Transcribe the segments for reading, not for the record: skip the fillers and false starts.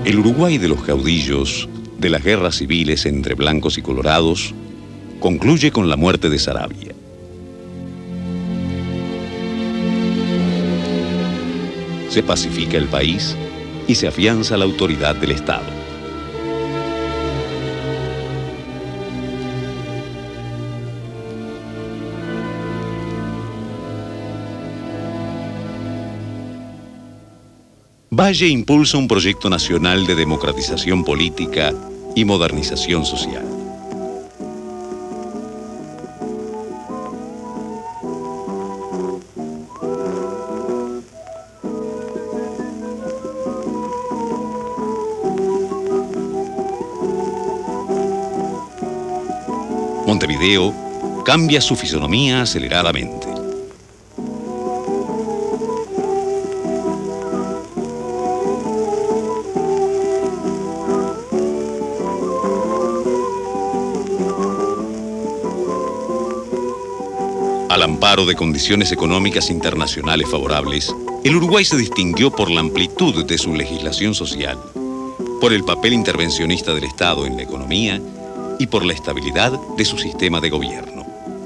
El Uruguay de los caudillos, de las guerras civiles entre blancos y colorados, concluye con la muerte de Saravia. Se pacifica el país y se afianza la autoridad del Estado. Valle impulsa un proyecto nacional de democratización política y modernización social. Montevideo cambia su fisonomía aceleradamente. Al amparo de condiciones económicas internacionales favorables, el Uruguay se distinguió por la amplitud de su legislación social, por el papel intervencionista del Estado en la economía y por la estabilidad de su sistema de gobierno.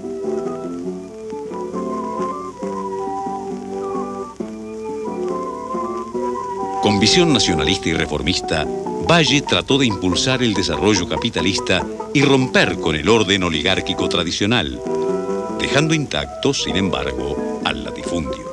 Con visión nacionalista y reformista, Valle trató de impulsar el desarrollo capitalista y romper con el orden oligárquico tradicional, dejando intacto, sin embargo, al latifundio.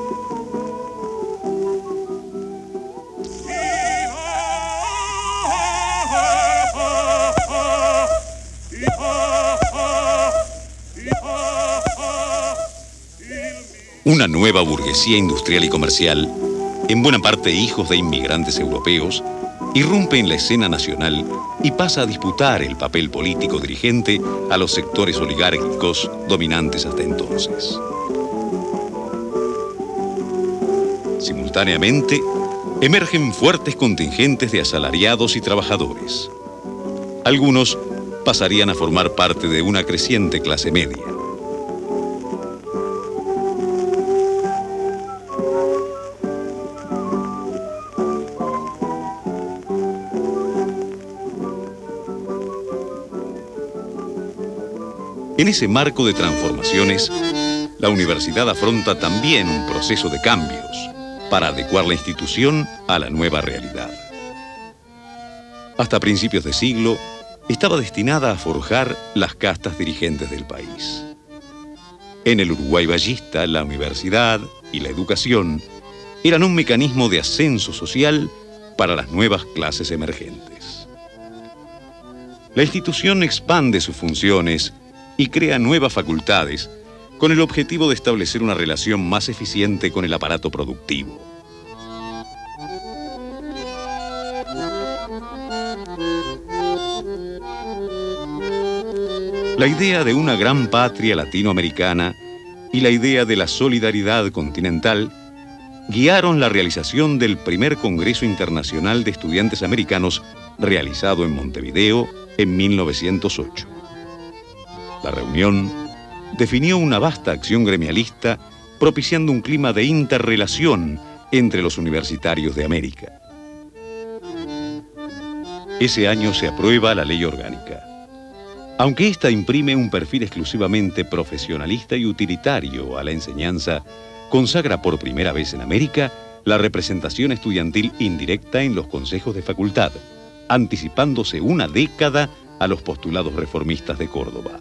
Una nueva burguesía industrial y comercial, en buena parte hijos de inmigrantes europeos, irrumpe en la escena nacional y pasa a disputar el papel político dirigente a los sectores oligárquicos dominantes hasta entonces. Simultáneamente, emergen fuertes contingentes de asalariados y trabajadores. Algunos pasarían a formar parte de una creciente clase media. En ese marco de transformaciones, la universidad afronta también un proceso de cambios para adecuar la institución a la nueva realidad. Hasta principios de siglo, estaba destinada a forjar las castas dirigentes del país. En el Uruguay vallista, la universidad y la educación eran un mecanismo de ascenso social para las nuevas clases emergentes. La institución expande sus funciones y crea nuevas facultades con el objetivo de establecer una relación más eficiente con el aparato productivo. La idea de una gran patria latinoamericana y la idea de la solidaridad continental guiaron la realización del primer Congreso Internacional de Estudiantes Americanos realizado en Montevideo en 1908. La reunión definió una vasta acción gremialista, propiciando un clima de interrelación entre los universitarios de América. Ese año se aprueba la ley orgánica. Aunque ésta imprime un perfil exclusivamente profesionalista y utilitario a la enseñanza, consagra por primera vez en América la representación estudiantil indirecta en los consejos de facultad, anticipándose una década a los postulados reformistas de Córdoba.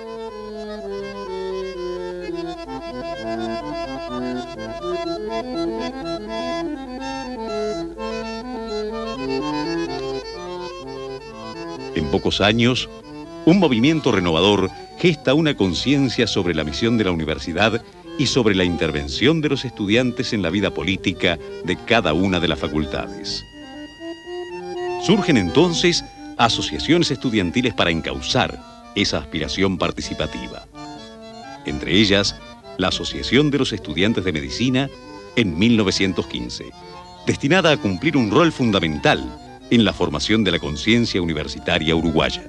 En pocos años, un movimiento renovador gesta una conciencia sobre la misión de la universidad y sobre la intervención de los estudiantes en la vida política de cada una de las facultades. Surgen entonces asociaciones estudiantiles para encauzar esa aspiración participativa. Entre ellas, la Asociación de los Estudiantes de Medicina en 1915, destinada a cumplir un rol fundamental en la formación de la conciencia universitaria uruguaya.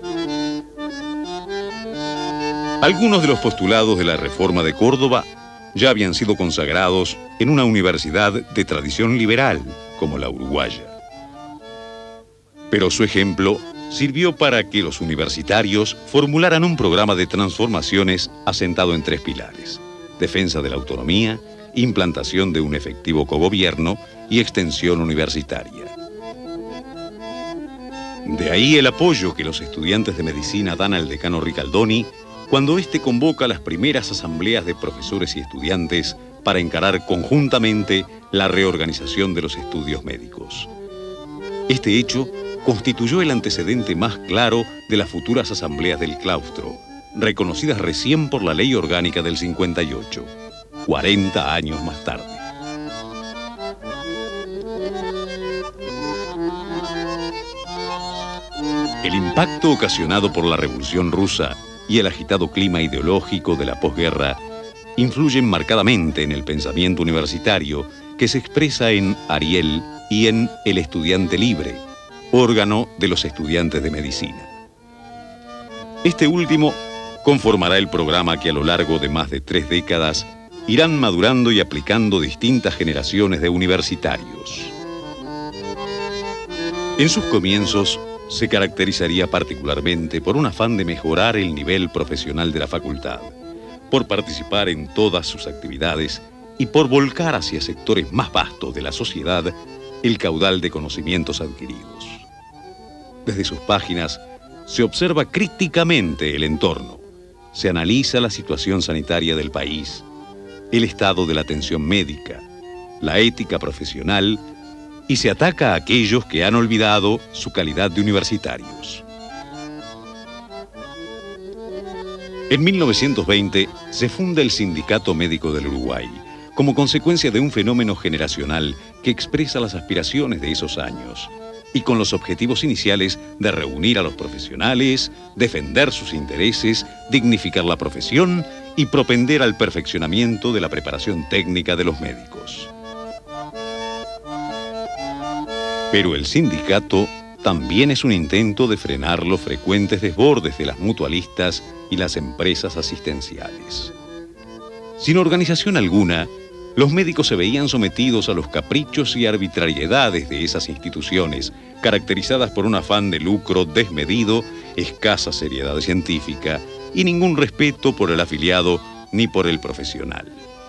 Algunos de los postulados de la Reforma de Córdoba ya habían sido consagrados en una universidad de tradición liberal como la uruguaya. Pero su ejemplo sirvió para que los universitarios formularan un programa de transformaciones asentado en 3 pilares: defensa de la autonomía, implantación de un efectivo cogobierno y extensión universitaria. De ahí el apoyo que los estudiantes de medicina dan al decano Ricaldoni cuando éste convoca las primeras asambleas de profesores y estudiantes para encarar conjuntamente la reorganización de los estudios médicos. Este hecho constituyó el antecedente más claro de las futuras asambleas del claustro, reconocidas recién por la Ley Orgánica del 58, 40 años más tarde. El impacto ocasionado por la Revolución Rusa y el agitado clima ideológico de la posguerra influyen marcadamente en el pensamiento universitario que se expresa en Ariel y en El Estudiante Libre, órgano de los estudiantes de medicina. Este último conformará el programa que a lo largo de más de 3 décadas irán madurando y aplicando distintas generaciones de universitarios. En sus comienzos se caracterizaría particularmente por un afán de mejorar el nivel profesional de la facultad, por participar en todas sus actividades y por volcar hacia sectores más vastos de la sociedad el caudal de conocimientos adquiridos. Desde sus páginas se observa críticamente el entorno, se analiza la situación sanitaria del país, el estado de la atención médica, la ética profesional y se ataca a aquellos que han olvidado su calidad de universitarios. En 1920 se funda el Sindicato Médico del Uruguay, como consecuencia de un fenómeno generacional que expresa las aspiraciones de esos años y con los objetivos iniciales de reunir a los profesionales, defender sus intereses, dignificar la profesión y propender al perfeccionamiento de la preparación técnica de los médicos. Pero el sindicato también es un intento de frenar los frecuentes desbordes de las mutualistas y las empresas asistenciales. Sin organización alguna, los médicos se veían sometidos a los caprichos y arbitrariedades de esas instituciones, caracterizadas por un afán de lucro desmedido, escasa seriedad científica y ningún respeto por el afiliado ni por el profesional.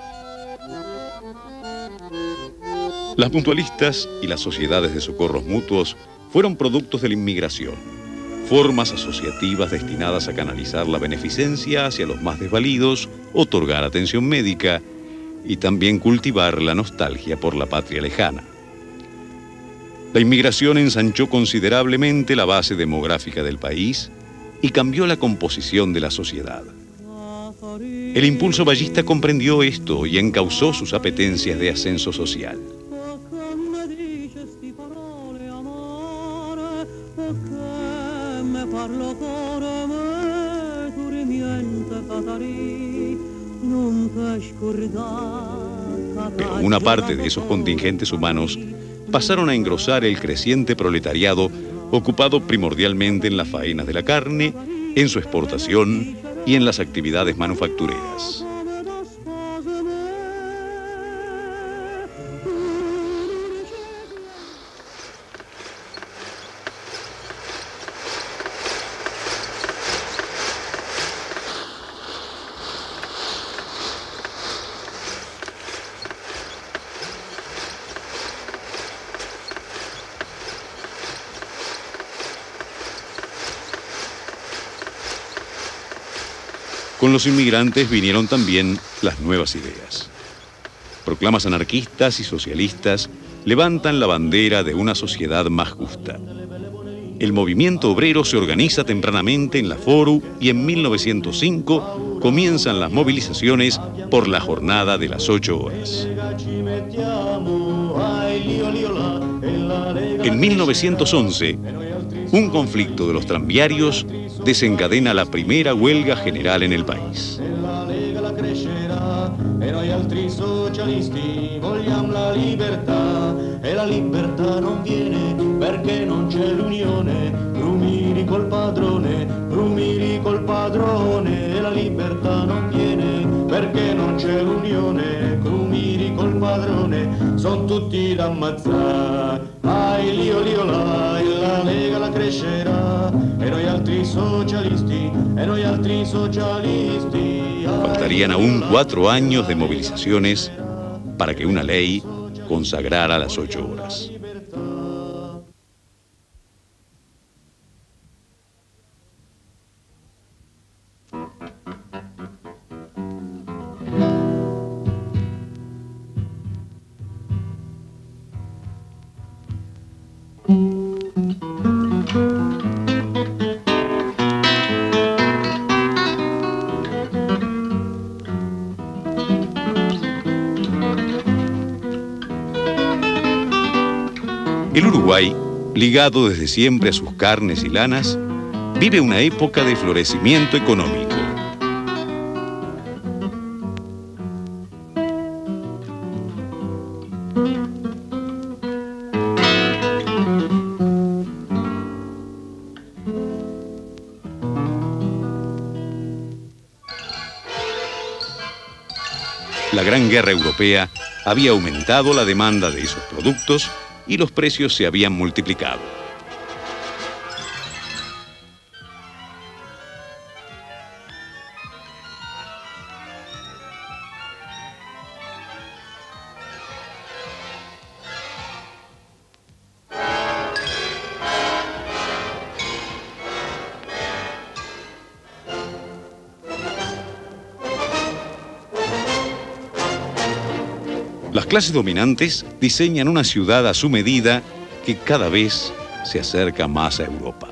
Las mutualistas y las sociedades de socorros mutuos fueron productos de la inmigración, formas asociativas destinadas a canalizar la beneficencia hacia los más desvalidos, otorgar atención médica y también cultivar la nostalgia por la patria lejana. La inmigración ensanchó considerablemente la base demográfica del país y cambió la composición de la sociedad. El impulso vallista comprendió esto y encauzó sus apetencias de ascenso social. Pero una parte de esos contingentes humanos pasaron a engrosar el creciente proletariado ocupado primordialmente en las faenas de la carne, en su exportación y en las actividades manufactureras. Con los inmigrantes vinieron también las nuevas ideas. Proclamas anarquistas y socialistas levantan la bandera de una sociedad más justa. El movimiento obrero se organiza tempranamente en la FORU y en 1905 comienzan las movilizaciones por la jornada de las 8 horas. En 1911, un conflicto de los tranviarios desencadena la primera huelga general en el país. perché non c'è l'unione, crumiri col padrone, son tutti da ammazzare. Ai lio lio là, e la Lega la crescerà, e noi altri socialisti, e noi altri socialisti. Faltarían aún 4 años de movilizaciones para que una ley consagrara las 8 horas. El Uruguay, ligado desde siempre a sus carnes y lanas, vive una época de florecimiento económico. La Gran Guerra Europea había aumentado la demanda de esos productos y los precios se habían multiplicado. Las clases dominantes diseñan una ciudad a su medida que cada vez se acerca más a Europa.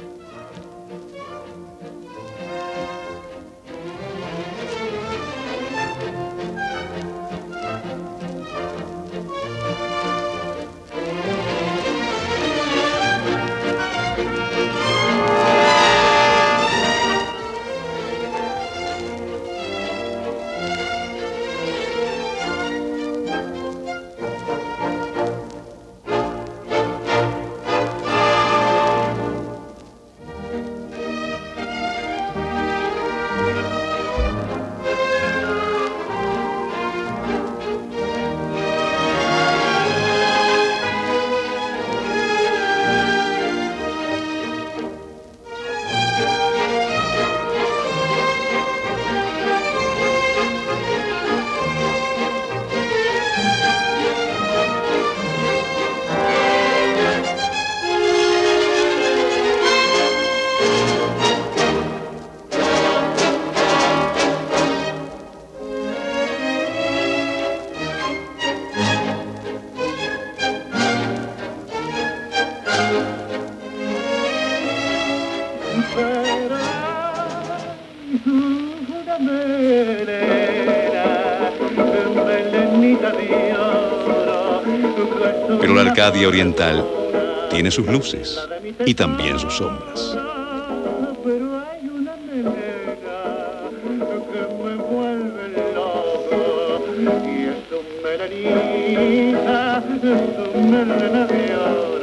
Pero la Arcadia Oriental tiene sus luces y también sus sombras. Pero hay una melena que me vuelve loco y es su melenita, es su melena de oro.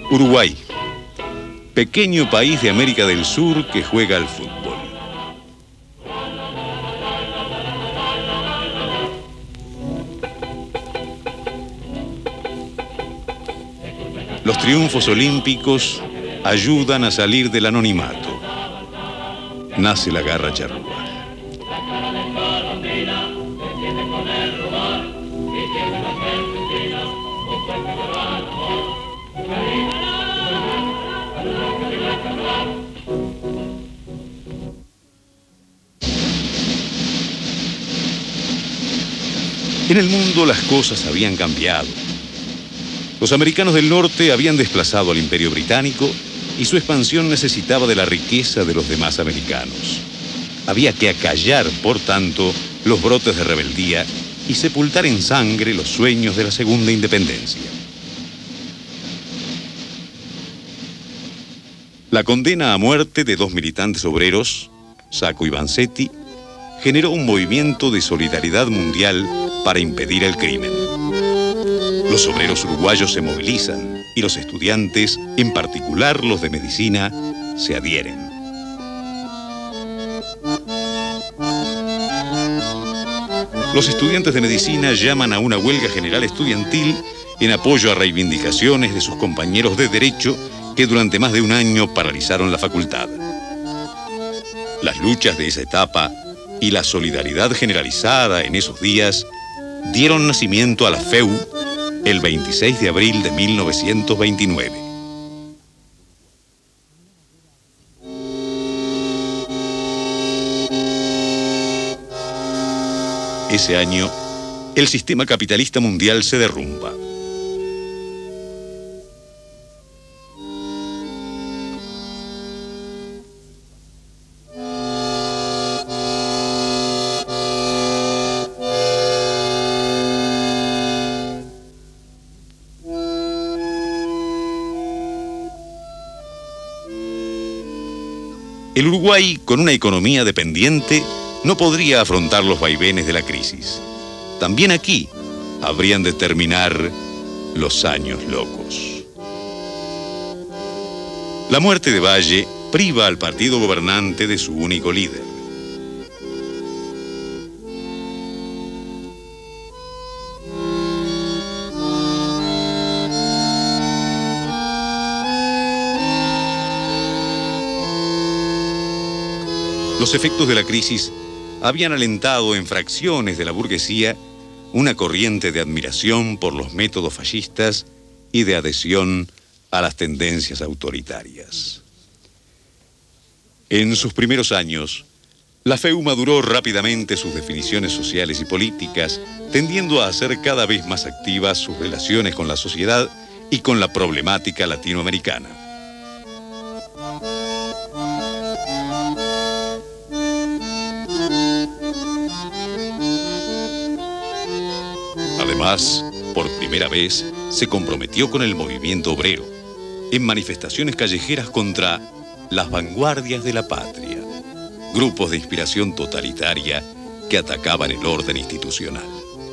Uruguay, pequeño país de América del Sur que juega al fútbol. Los triunfos olímpicos ayudan a salir del anonimato. Nace la garra charrúa. En el mundo las cosas habían cambiado. Los americanos del norte habían desplazado al Imperio Británico y su expansión necesitaba de la riqueza de los demás americanos. Había que acallar, por tanto, los brotes de rebeldía y sepultar en sangre los sueños de la segunda independencia. La condena a muerte de 2 militantes obreros, Sacco y Vanzetti, generó un movimiento de solidaridad mundial para impedir el crimen. Los obreros uruguayos se movilizan y los estudiantes, en particular los de medicina, se adhieren. Los estudiantes de medicina llaman a una huelga general estudiantil en apoyo a reivindicaciones de sus compañeros de derecho que durante más de un año paralizaron la facultad. Las luchas de esa etapa y la solidaridad generalizada en esos días dieron nacimiento a la FEU el 26 de abril de 1929. Ese año, el sistema capitalista mundial se derrumba. El Uruguay, con una economía dependiente, no podría afrontar los vaivenes de la crisis. También aquí habrían de terminar los años locos. La muerte de Valle priva al partido gobernante de su único líder. Los efectos de la crisis habían alentado en fracciones de la burguesía una corriente de admiración por los métodos fascistas y de adhesión a las tendencias autoritarias. En sus primeros años, la FEU maduró rápidamente sus definiciones sociales y políticas, tendiendo a hacer cada vez más activas sus relaciones con la sociedad y con la problemática latinoamericana. Además, por primera vez, se comprometió con el movimiento obrero, en manifestaciones callejeras contra las vanguardias de la patria, grupos de inspiración totalitaria que atacaban el orden institucional.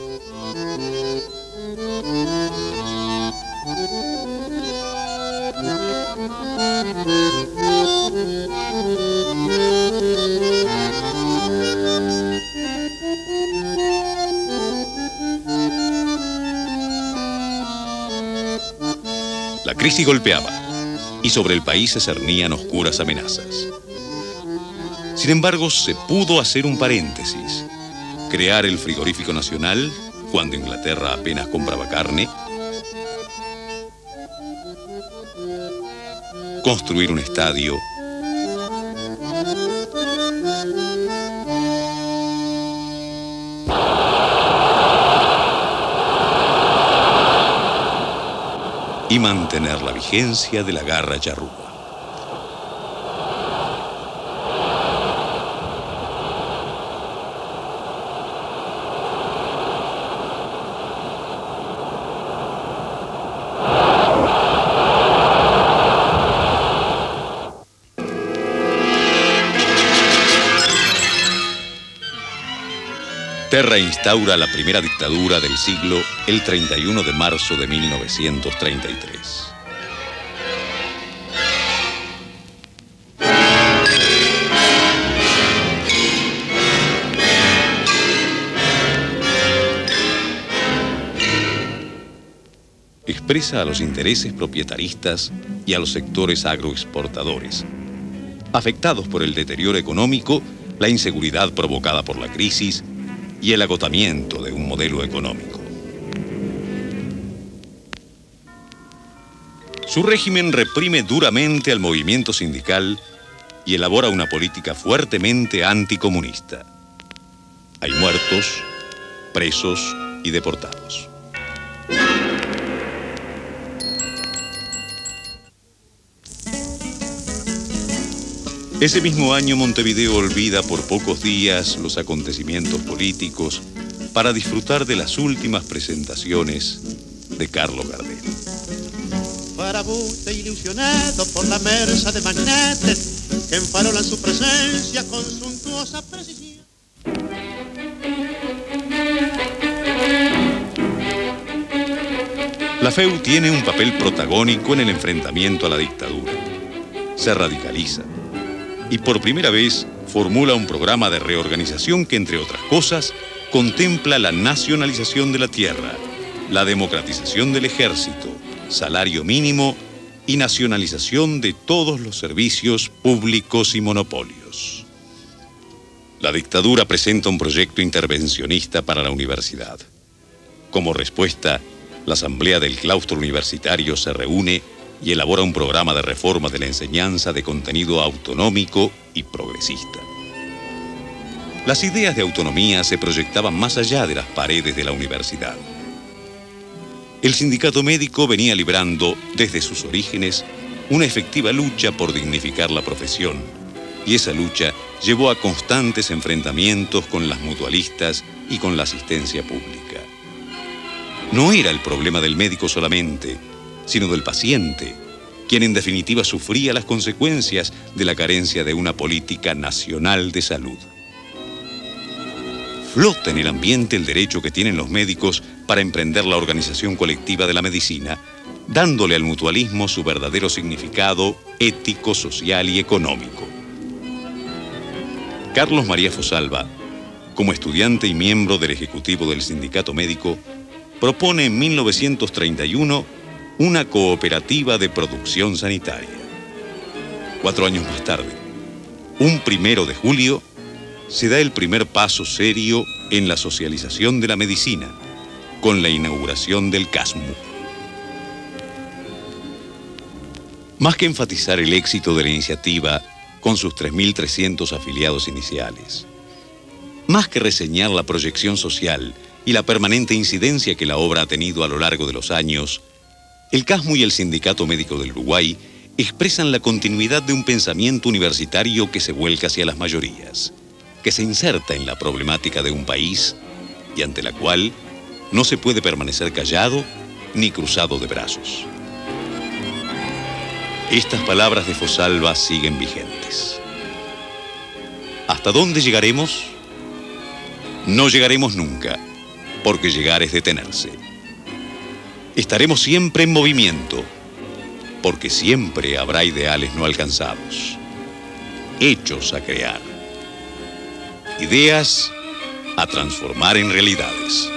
La crisis golpeaba y sobre el país se cernían oscuras amenazas. Sin embargo, se pudo hacer un paréntesis, crear el frigorífico nacional cuando Inglaterra apenas compraba carne, construir un estadio y mantener la vigencia de la garra charrúa. Terra instaura la primera dictadura del siglo el 31 de marzo de 1933. expresa a los intereses propietaristas y a los sectores agroexportadores, afectados por el deterioro económico, la inseguridad provocada por la crisis y el agotamiento de un modelo económico. Su régimen reprime duramente al movimiento sindical y elabora una política fuertemente anticomunista. Hay muertos, presos y deportados. Ese mismo año Montevideo olvida por pocos días los acontecimientos políticos para disfrutar de las últimas presentaciones de Carlos Gardel. Farabuste ilusionado por la merza de magnetes que enfarolan su presencia con suntuosa precisión. La FEU tiene un papel protagónico en el enfrentamiento a la dictadura. Se radicaliza y por primera vez formula un programa de reorganización que, entre otras cosas, contempla la nacionalización de la tierra, la democratización del ejército, salario mínimo y nacionalización de todos los servicios públicos y monopolios. La dictadura presenta un proyecto intervencionista para la universidad. Como respuesta, la Asamblea del Claustro Universitario se reúne y elabora un programa de reforma de la enseñanza de contenido autonómico y progresista. Las ideas de autonomía se proyectaban más allá de las paredes de la universidad. El sindicato médico venía librando, desde sus orígenes, una efectiva lucha por dignificar la profesión, y esa lucha llevó a constantes enfrentamientos con las mutualistas y con la asistencia pública. No era el problema del médico solamente, sino del paciente, quien en definitiva sufría las consecuencias de la carencia de una política nacional de salud. Flota en el ambiente el derecho que tienen los médicos para emprender la organización colectiva de la medicina, dándole al mutualismo su verdadero significado ético, social y económico. Carlos María Fosalva, como estudiante y miembro del Ejecutivo del Sindicato Médico, propone en 1931 una cooperativa de producción sanitaria. 4 años más tarde, un 1 de julio, se da el primer paso serio en la socialización de la medicina, con la inauguración del CASMU. Más que enfatizar el éxito de la iniciativa con sus 3.300 afiliados iniciales, más que reseñar la proyección social y la permanente incidencia que la obra ha tenido a lo largo de los años, el CASMU y el Sindicato Médico del Uruguay expresan la continuidad de un pensamiento universitario que se vuelca hacia las mayorías, que se inserta en la problemática de un país y ante la cual no se puede permanecer callado ni cruzado de brazos. Estas palabras de Fosalva siguen vigentes. ¿Hasta dónde llegaremos? No llegaremos nunca, porque llegar es detenerse. Estaremos siempre en movimiento, porque siempre habrá ideales no alcanzados, hechos a crear, ideas a transformar en realidades.